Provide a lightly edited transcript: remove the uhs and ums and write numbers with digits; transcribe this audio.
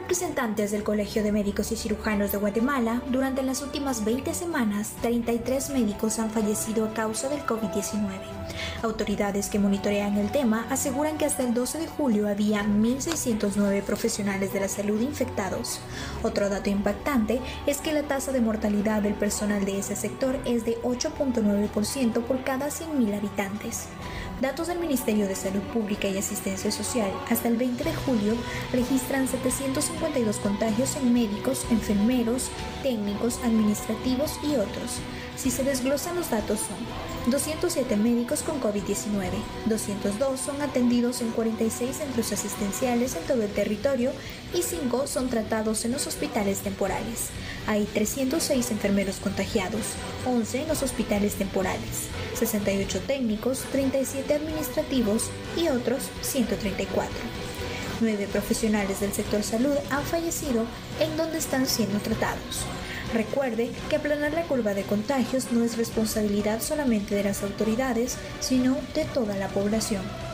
representantes del Colegio de Médicos y Cirujanos de Guatemala, durante las últimas 20 semanas, 33 médicos han fallecido a causa del COVID-19. Autoridades que monitorean el tema aseguran que hasta el 12 de julio había 1.609 profesionales de la salud infectados. Otro dato impactante es que la tasa de mortalidad del personal de ese sector es de 8.9% por cada 100.000 habitantes. Datos del Ministerio de Salud Pública y Asistencia Social hasta el 20 de julio registran 752 contagios en médicos, enfermeros, técnicos, administrativos y otros. Si se desglosan, los datos son 207 médicos con COVID-19, 202 son atendidos en 46 centros asistenciales en todo el territorio y 5 son tratados en los hospitales temporales. Hay 306 enfermeros contagiados, 11 en los hospitales temporales, 68 técnicos, 37 administrativos y otros 134. 9 profesionales del sector salud han fallecido en donde están siendo tratados. Recuerde que aplanar la curva de contagios no es responsabilidad solamente de las autoridades, sino de toda la población.